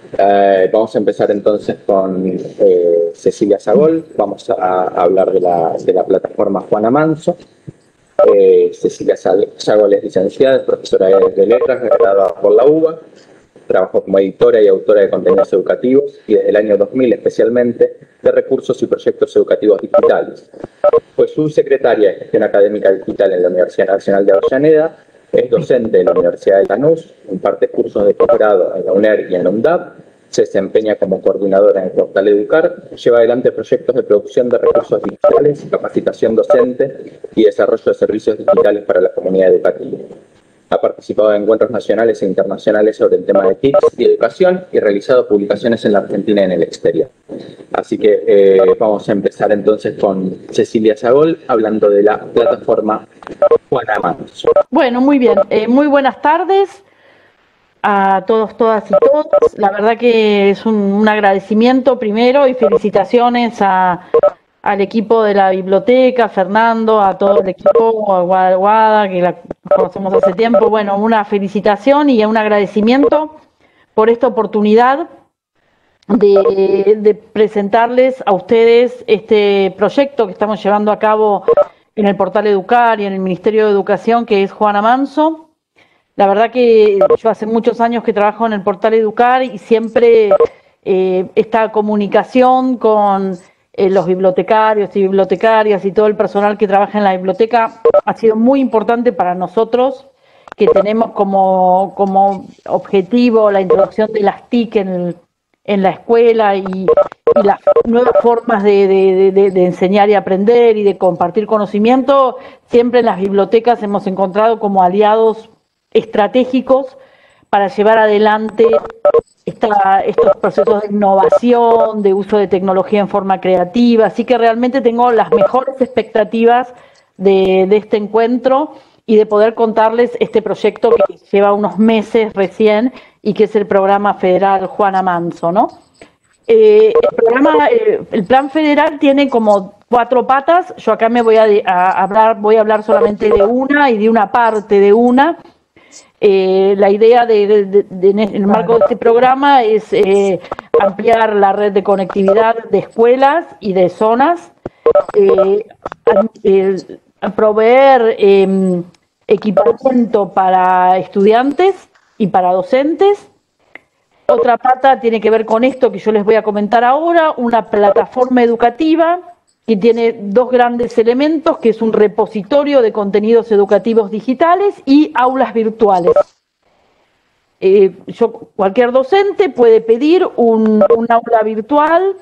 Vamos a empezar entonces con Cecilia Sagol. Vamos a hablar de la plataforma Juana Manso. Cecilia Sagol es licenciada, es profesora de letras, graduada por la UBA. Trabajó como editora y autora de contenidos educativos y desde el año 2000 especialmente de recursos y proyectos educativos digitales. Fue subsecretaria de Gestión Académica Digital en la Universidad Nacional de Avellaneda. Es docente de la Universidad de Lanús, imparte cursos de posgrado en la UNER y en la UNDAP, se desempeña como coordinadora en el portal Educar, lleva adelante proyectos de producción de recursos digitales, capacitación docente y desarrollo de servicios digitales para la comunidad educativa. Ha participado en encuentros nacionales e internacionales sobre el tema de TICs y educación y realizado publicaciones en la Argentina y en el exterior. Así que vamos a empezar entonces con Cecilia Sagol hablando de la plataforma Juana Manso. Bueno, muy bien. Muy buenas tardes a todos, todas y todos. La verdad que es un agradecimiento primero y felicitaciones al equipo de la biblioteca, a Fernando, a todo el equipo, a Guada, que la conocemos hace tiempo. Bueno, una felicitación y un agradecimiento por esta oportunidad de presentarles a ustedes este proyecto que estamos llevando a cabo en el portal Educar y en el Ministerio de Educación, que es Juana Manso. La verdad que yo hace muchos años que trabajo en el portal Educar y siempre esta comunicación con los bibliotecarios y bibliotecarias y todo el personal que trabaja en la biblioteca ha sido muy importante para nosotros, que tenemos como objetivo la introducción de las TIC en la escuela y las nuevas formas de enseñar y aprender y de compartir conocimiento. Siempre en las bibliotecas hemos encontrado como aliados estratégicos para llevar adelante estos procesos de innovación, de uso de tecnología en forma creativa. Así que realmente tengo las mejores expectativas de este encuentro y de poder contarles este proyecto que lleva unos meses recién y que es el programa federal Juana Manso, ¿no? El plan federal tiene como 4 patas. Yo acá me voy a hablar solamente de una y de una parte de una. La idea en el marco de este programa es ampliar la red de conectividad de escuelas y de zonas, proveer equipamiento para estudiantes y para docentes. Otra pata tiene que ver con esto que yo les voy a comentar ahora, una plataforma educativa que tiene 2 grandes elementos, que es un repositorio de contenidos educativos digitales y aulas virtuales. Cualquier docente puede pedir un aula virtual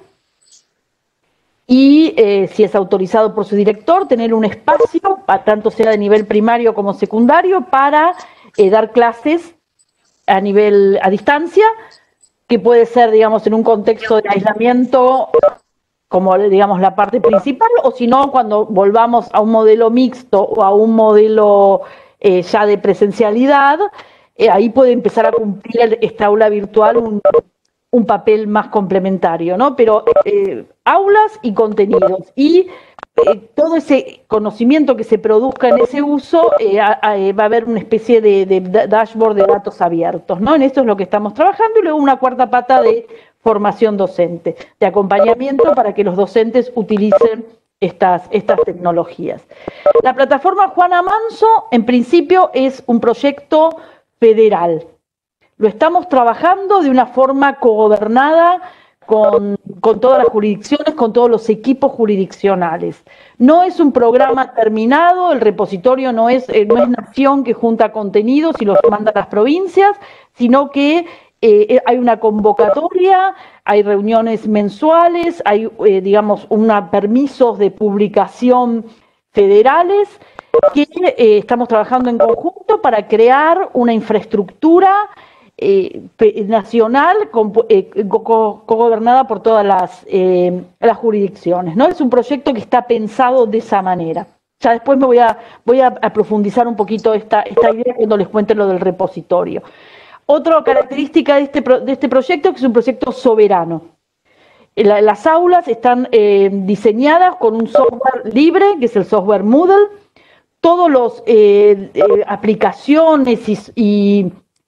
y, si es autorizado por su director, tener un espacio, tanto sea de nivel primario como secundario, para dar clases a distancia, que puede ser, digamos, en un contexto de aislamiento, como, digamos, la parte principal, o si no, cuando volvamos a un modelo mixto o a un modelo ya de presencialidad, ahí puede empezar a cumplir esta aula virtual un papel más complementario, ¿no? Pero aulas y contenidos y todo ese conocimiento que se produzca en ese uso, va a haber una especie de dashboard de datos abiertos, ¿no? En esto es lo que estamos trabajando. Y luego una cuarta pata de formación docente, de acompañamiento para que los docentes utilicen estas tecnologías. La plataforma Juana Manso, en principio, es un proyecto federal. Lo estamos trabajando de una forma cogobernada con todas las jurisdicciones, con todos los equipos jurisdiccionales. No es un programa terminado, el repositorio no es Nación que junta contenidos y los manda a las provincias, sino que hay una convocatoria, hay reuniones mensuales, hay, digamos, permisos de publicación federales que estamos trabajando en conjunto para crear una infraestructura nacional cogobernada por todas las jurisdicciones, ¿no? Es un proyecto que está pensado de esa manera. Ya después voy a profundizar un poquito esta idea cuando les cuente lo del repositorio. Otra característica de este proyecto es que es un proyecto soberano. Las aulas están diseñadas con un software libre, que es el software Moodle. Todos los aplicaciones y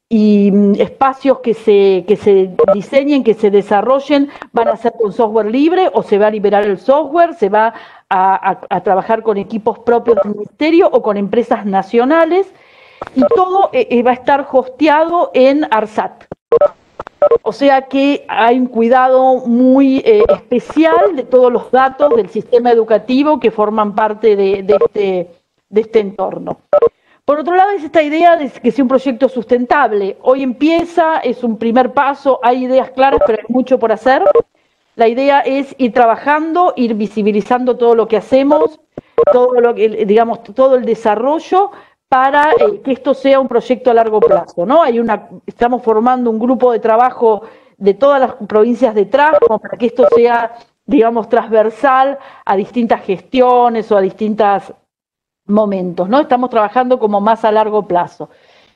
y espacios que se diseñen, que se desarrollen, van a ser con software libre o se va a liberar el software, se va a trabajar con equipos propios del ministerio o con empresas nacionales, y todo va a estar hosteado en ARSAT. O sea que hay un cuidado muy especial de todos los datos del sistema educativo que forman parte de este entorno. Por otro lado, es esta idea de que sea un proyecto sustentable. Hoy empieza, es un primer paso, hay ideas claras, pero hay mucho por hacer. La idea es ir trabajando, ir visibilizando todo lo que hacemos, todo lo que, digamos, todo el desarrollo para que esto sea un proyecto a largo plazo, ¿no? Estamos formando un grupo de trabajo de todas las provincias detrás, como para que esto sea, digamos, transversal a distintas gestiones o a distintas momentos, ¿no? Estamos trabajando como más a largo plazo.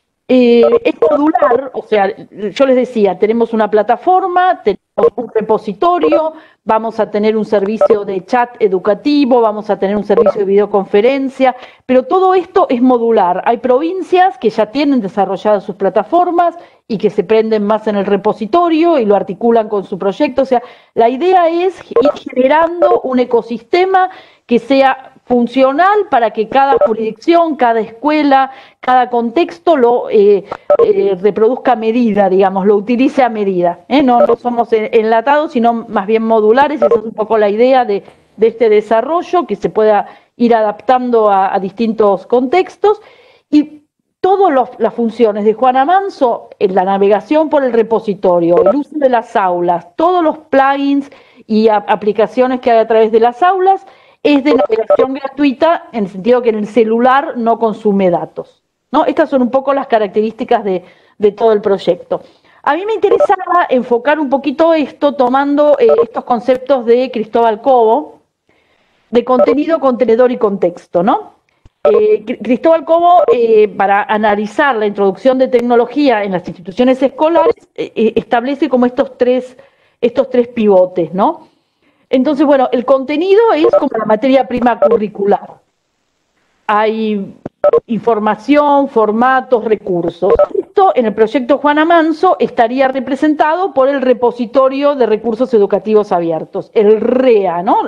Es modular, o sea, yo les decía, tenemos una plataforma, tenemos un repositorio, vamos a tener un servicio de chat educativo, vamos a tener un servicio de videoconferencia, pero todo esto es modular. Hay provincias que ya tienen desarrolladas sus plataformas y que se prenden más en el repositorio y lo articulan con su proyecto. O sea, la idea es ir generando un ecosistema que sea funcional para que cada jurisdicción, cada escuela, cada contexto lo reproduzca a medida, digamos, lo utilice a medida. No somos enlatados, sino más bien modulares. Esa es un poco la idea de este desarrollo, que se pueda ir adaptando a distintos contextos. Y todas las funciones de Juana Manso, en la navegación por el repositorio, el uso de las aulas, todos los plugins y aplicaciones que hay a través de las aulas, es de navegación gratuita, en el sentido que en el celular no consume datos, ¿no? Estas son un poco las características de todo el proyecto. A mí me interesaba enfocar un poquito esto tomando estos conceptos de Cristóbal Cobo, de contenido, contenedor y contexto, ¿no? Cristóbal Cobo, para analizar la introducción de tecnología en las instituciones escolares, establece como estos tres pivotes, ¿no? Entonces, bueno, el contenido es como la materia prima curricular. Hay información, formatos, recursos. Esto en el proyecto Juana Manso estaría representado por el repositorio de recursos educativos abiertos, el REA, ¿no?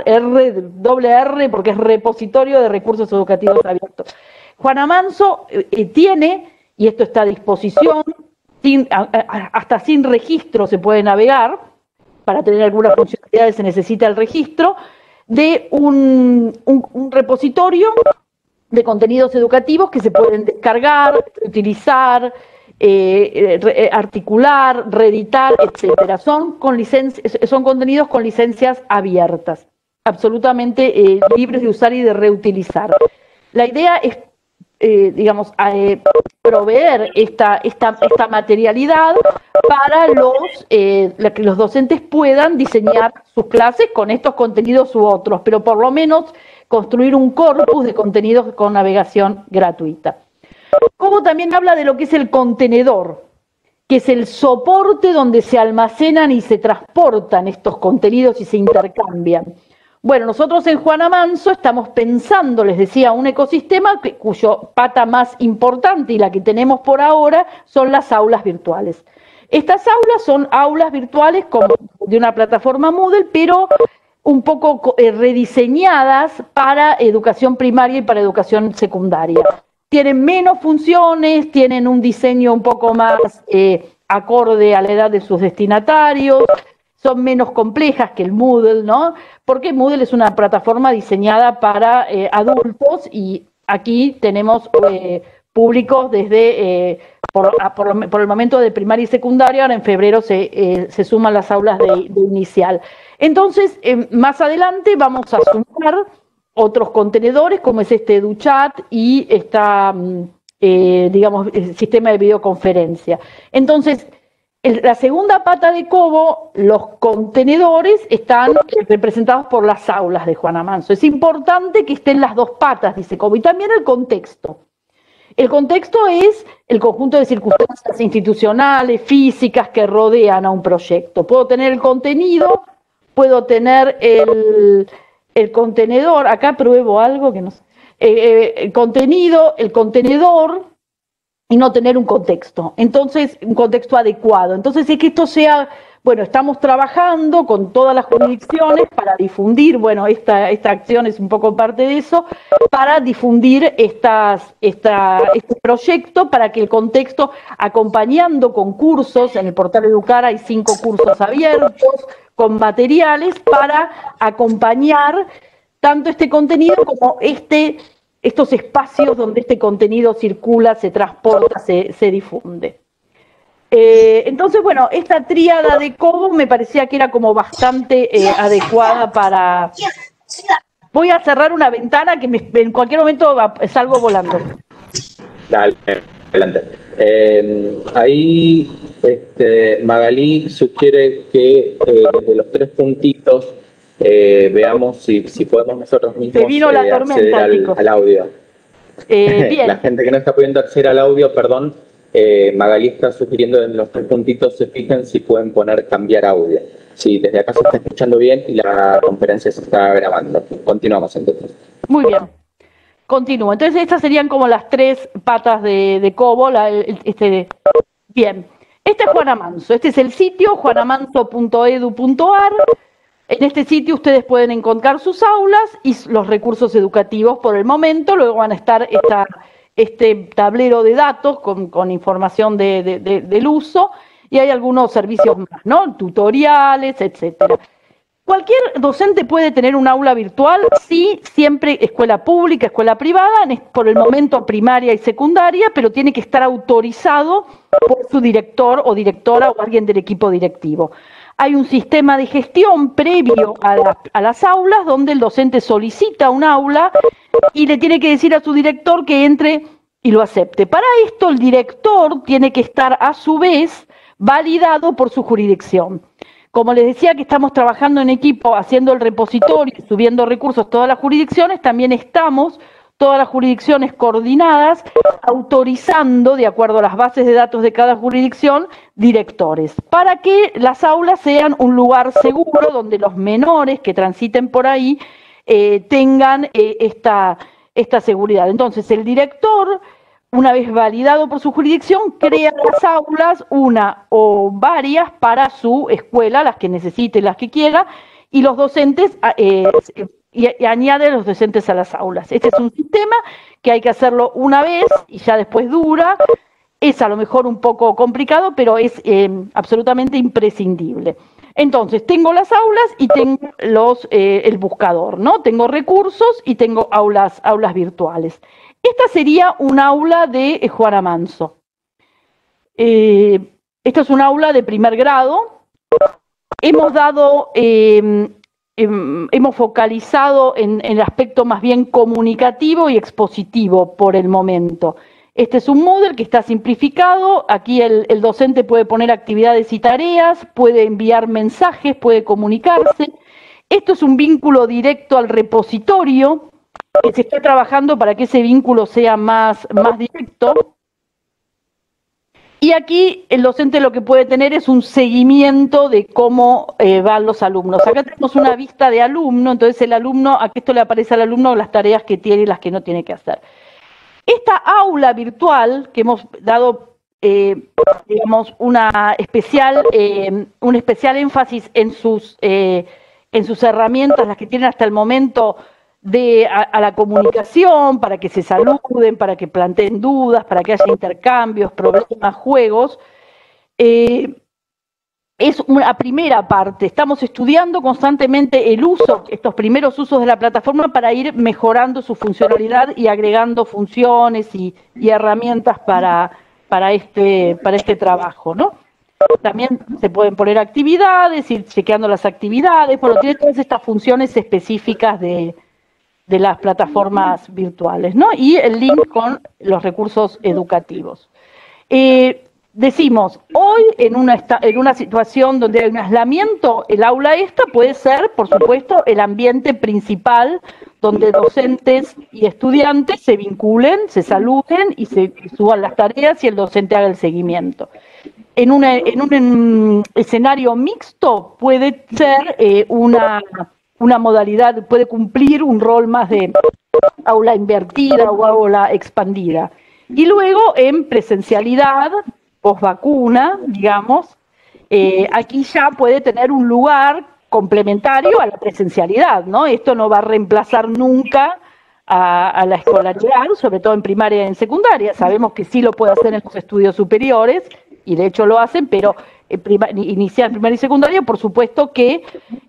R, porque es repositorio de recursos educativos abiertos. Juana Manso tiene, y esto está a disposición, hasta sin registro se puede navegar. Para tener algunas funcionalidades se necesita el registro de un repositorio de contenidos educativos que se pueden descargar, utilizar, articular, reeditar, etcétera. Son contenidos con licencias abiertas, absolutamente libres de usar y de reutilizar. La idea es, digamos, proveer esta materialidad para que los docentes puedan diseñar sus clases con estos contenidos u otros, pero por lo menos construir un corpus de contenidos con navegación gratuita. Como también habla de lo que es el contenedor, que es el soporte donde se almacenan y se transportan estos contenidos y se intercambian. Bueno, nosotros en Juana Manso estamos pensando, les decía, un ecosistema cuyo pata más importante y la que tenemos por ahora son las aulas virtuales. Estas aulas son aulas virtuales como de una plataforma Moodle, pero un poco rediseñadas para educación primaria y para educación secundaria. Tienen menos funciones, tienen un diseño un poco más acorde a la edad de sus destinatarios, son menos complejas que el Moodle, ¿no? Porque Moodle es una plataforma diseñada para adultos y aquí tenemos públicos desde, por el momento de primaria y secundaria, ahora en febrero se suman las aulas de inicial. Entonces, más adelante vamos a sumar otros contenedores, como es este EduChat y digamos, el sistema de videoconferencia. Entonces, la segunda pata de Cobo, los contenedores, están representados por las aulas de Juana Manso. Es importante que estén las dos patas, dice Cobo, y también el contexto. El contexto es el conjunto de circunstancias institucionales, físicas, que rodean a un proyecto. Puedo tener el contenido, puedo tener el contenedor, acá pruebo algo que no sé, el contenido, el contenedor, y no tener un contexto. Entonces, un contexto adecuado. Entonces, es que esto sea, bueno, estamos trabajando con todas las jurisdicciones para difundir, bueno, esta acción es un poco parte de eso, para difundir este proyecto, para que el contexto, acompañando con cursos, en el portal Educar hay 5 cursos abiertos, con materiales para acompañar tanto este contenido como estos espacios donde este contenido circula, se transporta, se difunde. Entonces, bueno, esta tríada de Cobo me parecía que era como bastante adecuada para... Voy a cerrar una ventana que en cualquier momento salgo volando. Dale, adelante. Ahí Magalí sugiere que desde los 3 puntitos veamos si podemos nosotros mismos acceder al audio. Bien. La gente que no está pudiendo acceder al audio, perdón, Magalí está sugiriendo en los 3 puntitos se fijen si pueden poner cambiar audio. Sí, desde acá se está escuchando bien y la conferencia se está grabando. Continuamos entonces. Muy bien. Continúo. Entonces estas serían como las 3 patas de Cobo. Bien. Este es Juana Manso. Este es el sitio, juanamanso.edu.ar. En este sitio ustedes pueden encontrar sus aulas y los recursos educativos por el momento. Luego van a estar este tablero de datos con información del uso, y hay algunos servicios más, ¿no? Tutoriales, etcétera. Cualquier docente puede tener un aula virtual, sí, siempre escuela pública, escuela privada, por el momento primaria y secundaria, pero tiene que estar autorizado por su director o directora o alguien del equipo directivo. Hay un sistema de gestión previo a las aulas donde el docente solicita un aula y le tiene que decir a su director que entre y lo acepte. Para esto el director tiene que estar a su vez validado por su jurisdicción. Como les decía que estamos trabajando en equipo haciendo el repositorio y subiendo recursos todas las jurisdicciones, también estamos todas las jurisdicciones coordinadas, autorizando, de acuerdo a las bases de datos de cada jurisdicción, directores, para que las aulas sean un lugar seguro donde los menores que transiten por ahí tengan esta seguridad. Entonces, el director, una vez validado por su jurisdicción, crea las aulas, una o varias, para su escuela, las que necesite, las que quiera, y los docentes... y añade a los docentes a las aulas. Este es un sistema que hay que hacerlo una vez y ya después dura. Es a lo mejor un poco complicado, pero es absolutamente imprescindible. Entonces, tengo las aulas y tengo el buscador, ¿no? Tengo recursos y tengo aulas virtuales. Esta sería un aula de Juana Manso. Esta es un aula de primer grado. Hemos focalizado en el aspecto más bien comunicativo y expositivo por el momento. Este es un Moodle que está simplificado. Aquí el docente puede poner actividades y tareas, puede enviar mensajes, puede comunicarse. Esto es un vínculo directo al repositorio, que se está trabajando para que ese vínculo sea más directo. Y aquí el docente lo que puede tener es un seguimiento de cómo van los alumnos. Acá tenemos una vista de alumno, entonces el alumno, aquí esto le aparece al alumno las tareas que tiene y las que no tiene que hacer. Esta aula virtual que hemos dado, digamos, un especial énfasis en sus herramientas, las que tienen hasta el momento a la comunicación, para que se saluden, para que planteen dudas, para que haya intercambios, problemas, juegos. Es una primera parte. Estamos estudiando constantemente el uso, estos primeros usos de la plataforma, para ir mejorando su funcionalidad y agregando funciones y herramientas para este trabajo, ¿no? También se pueden poner actividades, ir chequeando las actividades. Bueno, tiene todas estas funciones específicas de las plataformas virtuales, ¿no? Y el link con los recursos educativos. Decimos, hoy en una situación donde hay un aislamiento, el aula esta puede ser, por supuesto, el ambiente principal donde docentes y estudiantes se vinculen, se saluden y se suban las tareas y el docente haga el seguimiento. En un escenario mixto puede ser una modalidad, puede cumplir un rol más de aula invertida o aula expandida. Y luego en presencialidad, post-vacuna, digamos, aquí ya puede tener un lugar complementario a la presencialidad, ¿no? Esto no va a reemplazar nunca a la escolaridad, sobre todo en primaria y en secundaria. Sabemos que sí lo puede hacer en los estudios superiores, y de hecho lo hacen, pero inicial, primaria y secundaria, por supuesto que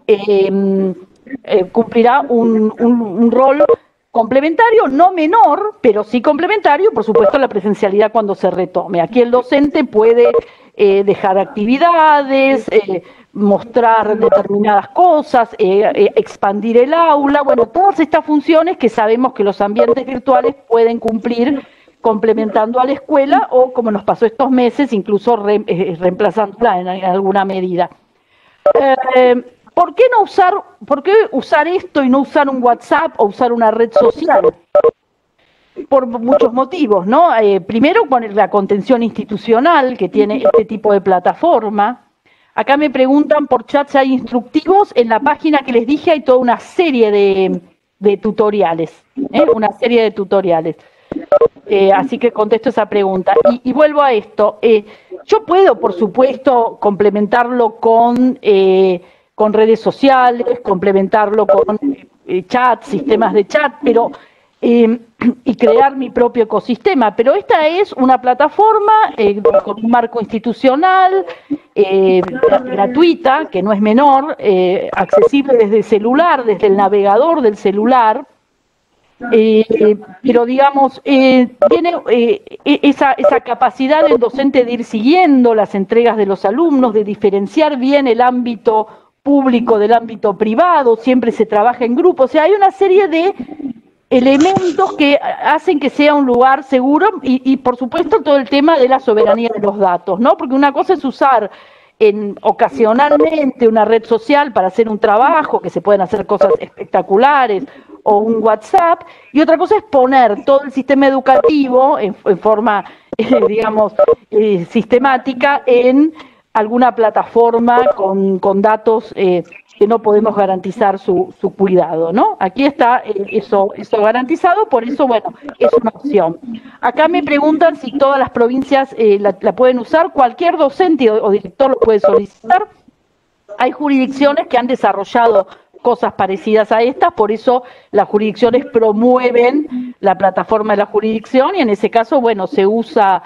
cumplirá un rol complementario, no menor, pero sí complementario, por supuesto, la presencialidad cuando se retome. Aquí el docente puede dejar actividades, mostrar determinadas cosas, expandir el aula, bueno, todas estas funciones que sabemos que los ambientes virtuales pueden cumplir complementando a la escuela o, como nos pasó estos meses, incluso reemplazándola en alguna medida. ¿Por qué usar esto y no usar un WhatsApp o usar una red social? Por muchos motivos, ¿no? Primero, con la contención institucional que tiene este tipo de plataforma. Acá me preguntan por chat si hay instructivos. En la página que les dije hay toda una serie de tutoriales, una serie de tutoriales. Así que contesto esa pregunta. Y vuelvo a esto. Yo puedo, por supuesto, complementarlo con redes sociales, complementarlo con chats, sistemas de chat, pero y crear mi propio ecosistema. Pero esta es una plataforma con un marco institucional, gratuita, que no es menor, accesible desde el celular, desde el navegador del celular. Pero digamos, tiene esa capacidad del docente de ir siguiendo las entregas de los alumnos, de diferenciar bien el ámbito público del ámbito privado, siempre se trabaja en grupo, o sea, hay una serie de elementos que hacen que sea un lugar seguro y por supuesto todo el tema de la soberanía de los datos, ¿no? Porque una cosa es usar ocasionalmente una red social para hacer un trabajo, que se pueden hacer cosas espectaculares, o un WhatsApp, y otra cosa es poner todo el sistema educativo en forma, digamos, sistemática en alguna plataforma con datos que no podemos garantizar su cuidado, ¿no? Aquí está eso garantizado, por eso, bueno, es una opción. Acá me preguntan si todas las provincias la pueden usar, cualquier docente o director lo puede solicitar. Hay jurisdicciones que han desarrollado cosas parecidas a estas, por eso las jurisdicciones promueven la plataforma de la jurisdicción y en ese caso, bueno, se usa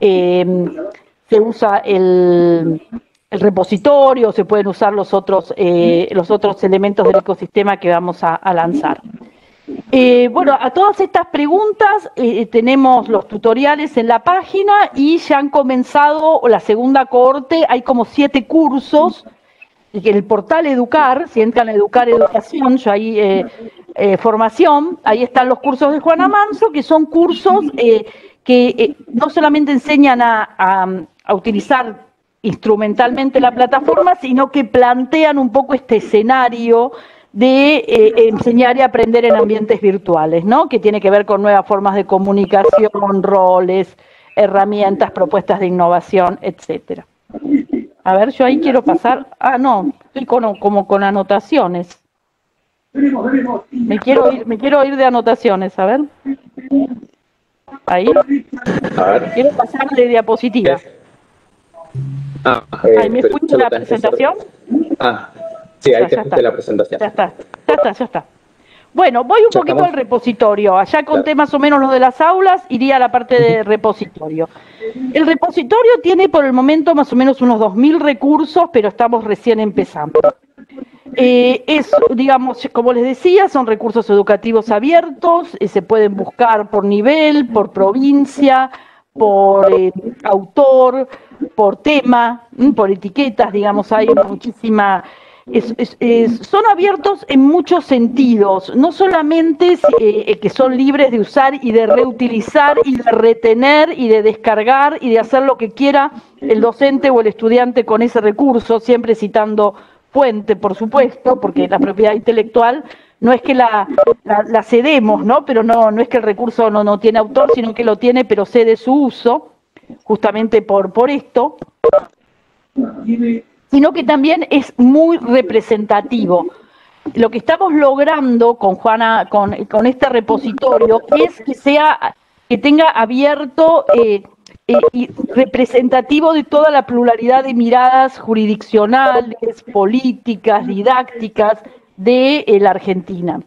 el repositorio, se pueden usar los otros elementos del ecosistema que vamos a lanzar. Bueno, a todas estas preguntas tenemos los tutoriales en la página y ya han comenzado la segunda cohorte, hay como 7 cursos. En el portal Educar, si entran a Educar Educación, ya hay formación, ahí están los cursos de Juana Manso, que son cursos que no solamente enseñan a utilizar instrumentalmente la plataforma, sino que plantean un poco este escenario de enseñar y aprender en ambientes virtuales, ¿no? Que tiene que ver con nuevas formas de comunicación, roles, herramientas, propuestas de innovación, etcétera. A ver, yo ahí quiero pasar. Ah, no, estoy como con anotaciones. Me quiero ir de anotaciones, a ver. Ahí. A ver. Quiero pasar de diapositivas. ¿Me escucha la presentación? Sí, ahí te escuché la presentación. Ya está. Bueno, voy un poquito al repositorio. Allá conté más o menos lo de las aulas, iría a la parte de repositorio. El repositorio tiene por el momento más o menos unos 2.000 recursos, pero estamos recién empezando. Digamos, como les decía, son recursos educativos abiertos, se pueden buscar por nivel, por provincia, por autor, por tema, por etiquetas, digamos, hay muchísima... son abiertos en muchos sentidos, no solamente que son libres de usar y de reutilizar y de retener y de descargar y de hacer lo que quiera el docente o el estudiante con ese recurso, siempre citando fuente, por supuesto, porque la propiedad intelectual no es que la cedemos, ¿no? Pero no es que el recurso no tiene autor, sino que lo tiene, pero cede su uso, justamente por esto. Sino que también es muy representativo. Lo que estamos logrando con Juana, con este repositorio, es que sea que tenga abierto y representativo de toda la pluralidad de miradas jurisdiccionales, políticas, didácticas de la Argentina.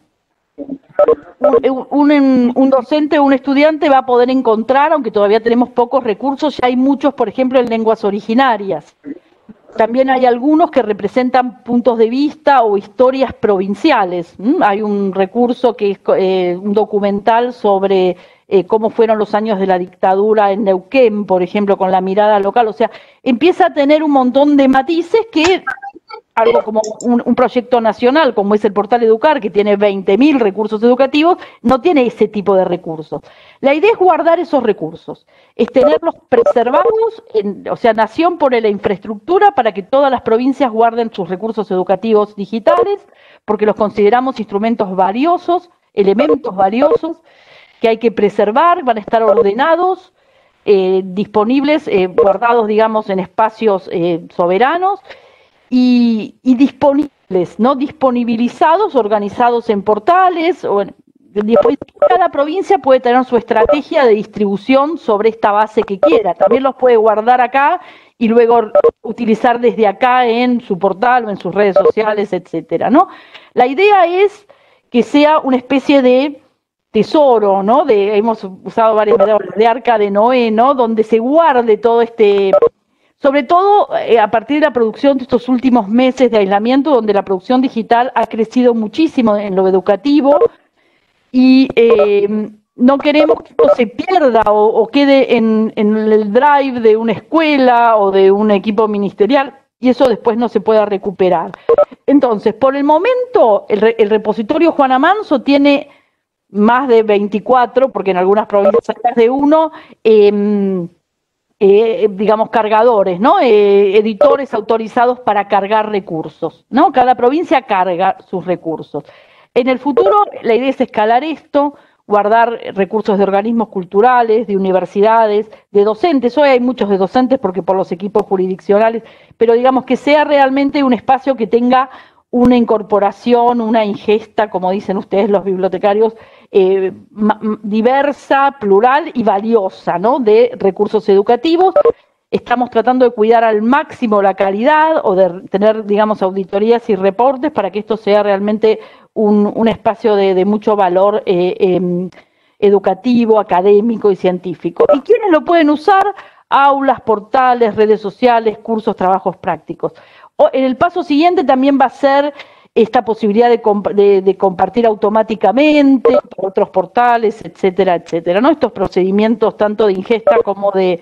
Un docente o un estudiante va a poder encontrar, aunque todavía tenemos pocos recursos, ya hay muchos, por ejemplo, en lenguas originarias. También hay algunos que representan puntos de vista o historias provinciales. Hay un recurso que es un documental sobre cómo fueron los años de la dictadura en Neuquén, por ejemplo, con la mirada local. O sea, empieza a tener un montón de matices que algo como un proyecto nacional, como es el Portal Educar, que tiene 20.000 recursos educativos, no tiene ese tipo de recursos. La idea es guardar esos recursos, es tenerlos preservados, o sea, Nación pone la infraestructura para que todas las provincias guarden sus recursos educativos digitales, porque los consideramos instrumentos valiosos, elementos valiosos, que hay que preservar, van a estar ordenados, disponibles, guardados, digamos, en espacios soberanos, y disponibles, ¿no? Disponibilizados, organizados en portales, cada provincia puede tener su estrategia de distribución sobre esta base que quiera. También los puede guardar acá y luego utilizar desde acá en su portal o en sus redes sociales, etcétera, ¿no? La idea es que sea una especie de tesoro, ¿no? Hemos usado varias metáforas de Arca de Noé, ¿no? Donde se guarde todo este... Sobre todo a partir de la producción de estos últimos meses de aislamiento, donde la producción digital ha crecido muchísimo en lo educativo y no queremos que esto se pierda o quede en el drive de una escuela o de un equipo ministerial y eso después no se pueda recuperar. Entonces, por el momento, el repositorio Juana Manso tiene más de 24, porque en algunas provincias hay más de uno, digamos, cargadores, ¿no? Editores autorizados para cargar recursos, ¿no? Cada provincia carga sus recursos. En el futuro, la idea es escalar esto, guardar recursos de organismos culturales, de universidades, de docentes. Hoy hay muchos de docentes porque por los equipos jurisdiccionales, pero digamos que sea realmente un espacio que tenga una incorporación, una ingesta, como dicen ustedes los bibliotecarios, diversa, plural y valiosa, ¿no? De recursos educativos. Estamos tratando de cuidar al máximo la calidad o de tener, digamos, auditorías y reportes para que esto sea realmente un espacio de mucho valor educativo, académico y científico. ¿Y quiénes lo pueden usar? Aulas, portales, redes sociales, cursos, trabajos prácticos. En el paso siguiente también va a ser esta posibilidad de compartir automáticamente por otros portales, etcétera, etcétera, ¿no? Estos procedimientos tanto de ingesta como de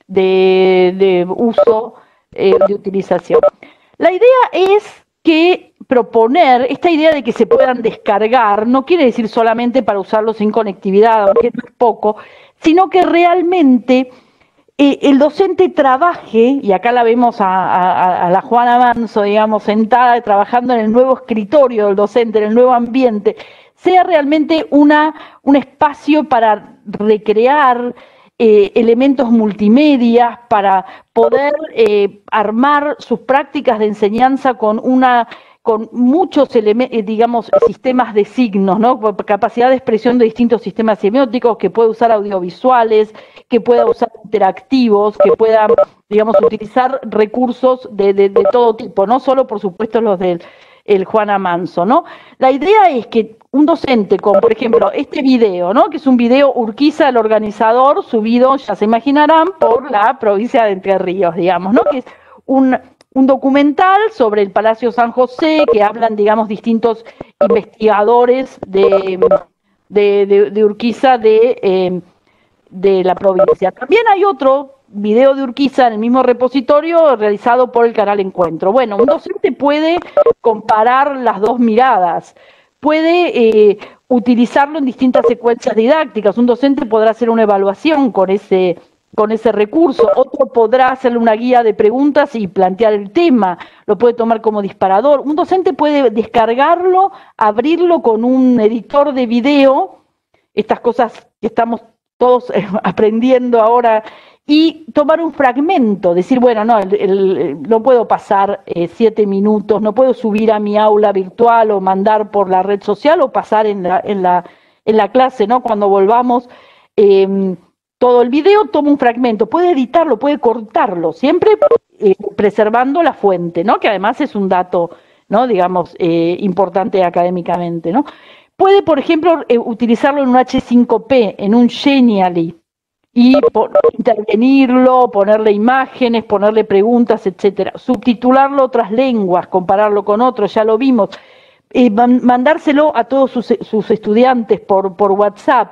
uso, de utilización. La idea es que proponer, esta idea de que se puedan descargar, no quiere decir solamente para usarlo sin conectividad, aunque no es poco, sino que realmente el docente trabaje, y acá la vemos a la Juana Manso, digamos, sentada, trabajando en el nuevo escritorio del docente, en el nuevo ambiente, sea realmente un espacio para recrear elementos multimedia, para poder armar sus prácticas de enseñanza con muchos digamos, sistemas de signos, ¿no? Capacidad de expresión de distintos sistemas semióticos, que pueda usar audiovisuales, que pueda usar interactivos, que pueda, digamos, utilizar recursos de todo tipo, no solo, por supuesto, los del Juana Manso, ¿no? La idea es que un docente con, por ejemplo, este video, ¿no? Que es un video Urquiza, el organizador, subido, ya se imaginarán, por la provincia de Entre Ríos, digamos, ¿no? Que es un documental sobre el Palacio San José, que hablan, digamos, distintos investigadores de Urquiza de la provincia. También hay otro video de Urquiza en el mismo repositorio realizado por el canal Encuentro. Bueno, un docente puede comparar las dos miradas, puede utilizarlo en distintas secuencias didácticas. Un docente podrá hacer una evaluación con ese recurso, otro podrá hacerle una guía de preguntas y plantear el tema, lo puede tomar como disparador. Un docente puede descargarlo, abrirlo con un editor de video, estas cosas que estamos todos aprendiendo ahora, y tomar un fragmento, decir, bueno, no puedo pasar 7 minutos, no puedo subir a mi aula virtual o mandar por la red social o pasar en la clase, ¿no? Cuando volvamos, todo el video, toma un fragmento, puede editarlo, puede cortarlo, siempre preservando la fuente, ¿no? Que además es un dato, ¿no? Digamos, importante académicamente, ¿no? Puede, por ejemplo, utilizarlo en un H5P, en un Genially, y intervenirlo, ponerle imágenes, ponerle preguntas, etcétera. Subtitularlo a otras lenguas, compararlo con otros, ya lo vimos. Mandárselo a todos sus estudiantes por WhatsApp.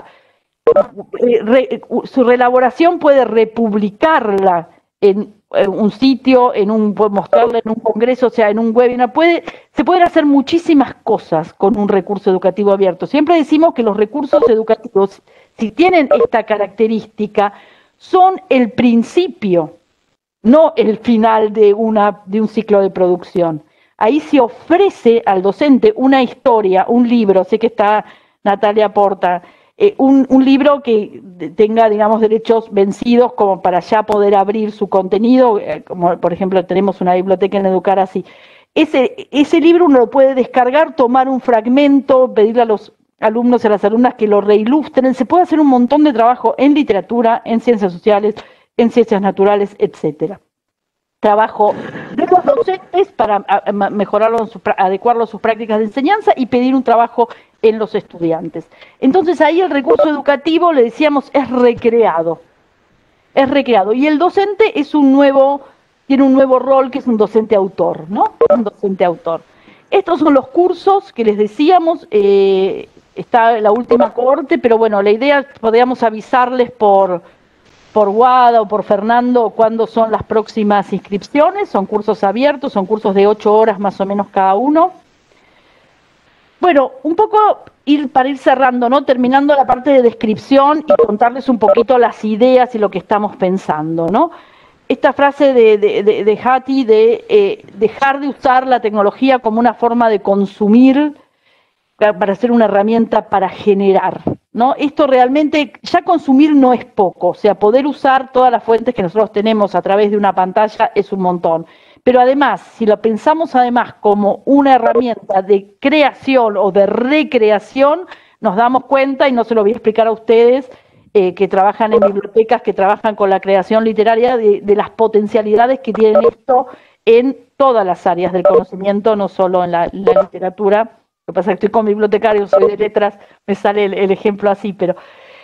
Su reelaboración puede republicarla en un sitio, mostrarla en un congreso, o sea, en un webinar. Se pueden hacer muchísimas cosas con un recurso educativo abierto. Siempre decimos que los recursos educativos, si tienen esta característica, son el principio, no el final de un ciclo de producción. Ahí se ofrece al docente una historia, un libro, sé que está Natalia Porta, un libro que tenga, digamos, derechos vencidos como para ya poder abrir su contenido, como por ejemplo tenemos una biblioteca en Educar Así. Ese libro uno lo puede descargar, tomar un fragmento, pedirle a los alumnos y a las alumnas que lo reilustren. Se puede hacer un montón de trabajo en literatura, en ciencias sociales, en ciencias naturales, etcétera. Trabajo de los docentes para mejorarlo, adecuarlo a sus prácticas de enseñanza y pedir un trabajo en los estudiantes. Entonces ahí el recurso educativo, le decíamos, es recreado. Es recreado. Y el docente tiene un nuevo rol, que es un docente autor, ¿no? Un docente autor. Estos son los cursos que les decíamos, está la última cohorte, pero bueno, la idea, podríamos avisarles por Guada o por Fernando cuándo son las próximas inscripciones. Son cursos abiertos, son cursos de 8 horas más o menos cada uno. Bueno, un poco para ir cerrando, ¿no? Terminando la parte de descripción y contarles un poquito las ideas y lo que estamos pensando, ¿no? Esta frase de Hattie de dejar de usar la tecnología como una forma de consumir para ser una herramienta para generar, ¿no? Esto realmente, ya consumir no es poco, o sea, poder usar todas las fuentes que nosotros tenemos a través de una pantalla es un montón. Pero además, si lo pensamos además como una herramienta de creación o de recreación, nos damos cuenta, y no se lo voy a explicar a ustedes, que trabajan en bibliotecas, que trabajan con la creación literaria, de las potencialidades que tiene esto en todas las áreas del conocimiento, no solo en la literatura. Lo que pasa es que estoy con bibliotecarios, soy de letras, me sale el ejemplo así, pero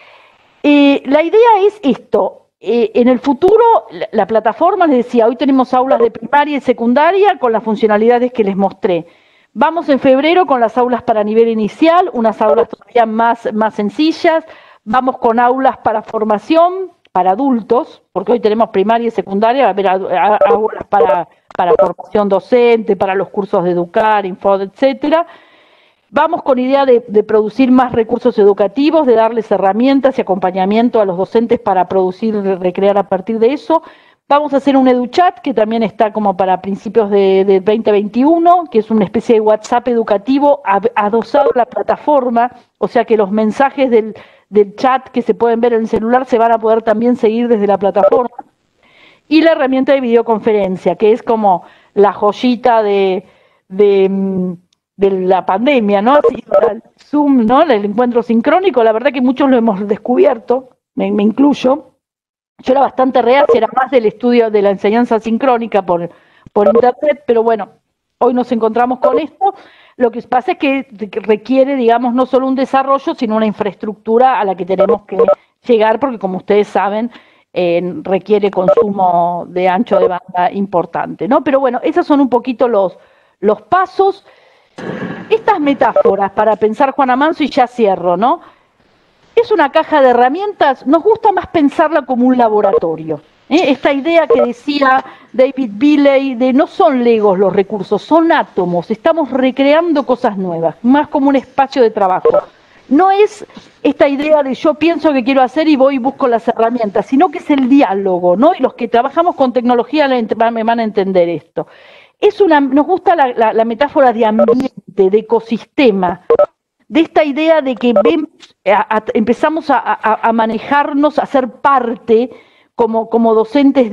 la idea es esto. En el futuro, la plataforma, les decía, hoy tenemos aulas de primaria y secundaria con las funcionalidades que les mostré. Vamos en febrero con las aulas para nivel inicial, unas aulas todavía más sencillas. Vamos con aulas para formación, para adultos, porque hoy tenemos primaria y secundaria, va a haber aulas para formación docente, para los cursos de Educar, Info, etcétera. Vamos con idea de producir más recursos educativos, de darles herramientas y acompañamiento a los docentes para producir y recrear a partir de eso. Vamos a hacer un EduChat, que también está como para principios de 2021, que es una especie de WhatsApp educativo adosado a la plataforma, o sea que los mensajes del chat que se pueden ver en el celular se van a poder también seguir desde la plataforma. Y la herramienta de videoconferencia, que es como la joyita de la pandemia, ¿no? El Zoom, ¿no? El encuentro sincrónico, la verdad que muchos lo hemos descubierto, me incluyo. Yo era bastante reacia, era más del estudio de la enseñanza sincrónica por internet, pero bueno, hoy nos encontramos con esto. Lo que pasa es que requiere, digamos, no solo un desarrollo, sino una infraestructura a la que tenemos que llegar, porque como ustedes saben, requiere consumo de ancho de banda importante, ¿no? Pero bueno, esos son un poquito los pasos. Estas metáforas para pensar Juana Manso, y ya cierro, ¿no? Es una caja de herramientas, nos gusta más pensarla como un laboratorio. Esta idea que decía David Billey de no son legos los recursos, son átomos, estamos recreando cosas nuevas, más como un espacio de trabajo. No es esta idea de yo pienso que quiero hacer y voy y busco las herramientas, sino que es el diálogo, ¿no? Y los que trabajamos con tecnología me van a entender esto. Nos gusta la metáfora de ambiente, de ecosistema, de esta idea de que empezamos a manejarnos, a ser parte como docentes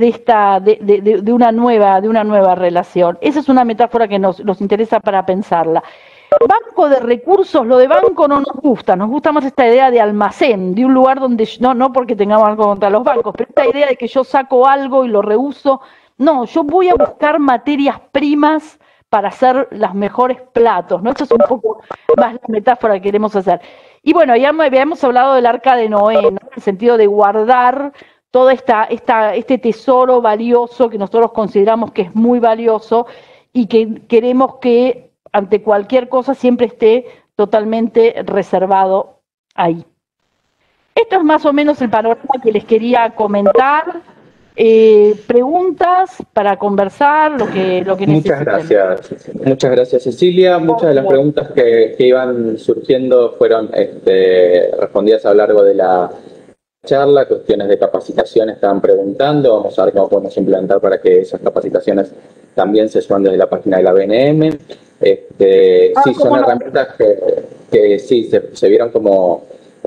de una nueva relación. Esa es una metáfora que nos interesa para pensarla. Banco de recursos, lo de banco no nos gusta más esta idea de almacén, de un lugar donde, no porque tengamos algo contra los bancos, pero esta idea de que yo saco algo y lo reuso, no, yo voy a buscar materias primas para hacer los mejores platos, ¿no? Esto es un poco más la metáfora que queremos hacer. Y bueno, ya habíamos hablado del Arca de Noé, ¿no? En el sentido de guardar todo este tesoro valioso que nosotros consideramos que es muy valioso y que queremos que ante cualquier cosa siempre esté totalmente reservado ahí. Esto es más o menos el panorama que les quería comentar. Preguntas para conversar, lo que necesiten. Muchas gracias Cecilia. Muchas de las preguntas que iban surgiendo fueron respondidas a lo largo de la charla. Cuestiones de capacitación estaban preguntando, vamos a ver cómo podemos implementar para que esas capacitaciones también se suban desde la página de la BNM. Sí, son herramientas que sí se vieron como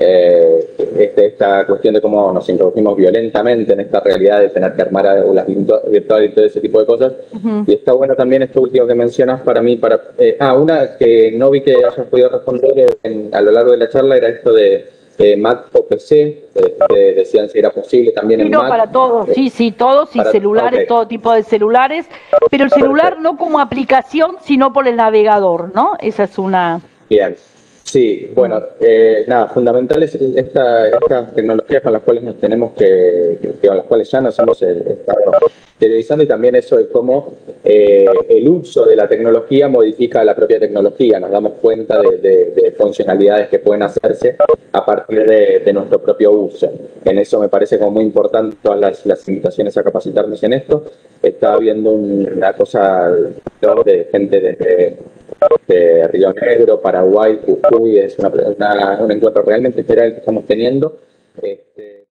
esta cuestión de cómo nos introdujimos violentamente en esta realidad de tener que armar aulas virtuales y todo ese tipo de cosas. Y está bueno también esto último que mencionas para mí. Una que no vi que hayas podido responder a lo largo de la charla era esto de Mac o PC, decían si era posible también en Mac. Para todos, sí, todos, y celulares, okay. Todo tipo de celulares, pero el celular no como aplicación, sino por el navegador, ¿no? Esa es una... Bien. Sí, bueno, nada, fundamental es estas tecnologías con las cuales nos tenemos con las cuales ya nos hemos estado interiorizando, y también eso de cómo el uso de la tecnología modifica la propia tecnología. Nos damos cuenta de funcionalidades que pueden hacerse a partir de nuestro propio uso. En eso me parece como muy importante todas las invitaciones a capacitarnos en esto. Estaba viendo una cosa de gente de Río Negro, Paraguay, Jujuy, es un encuentro realmente especial que estamos teniendo.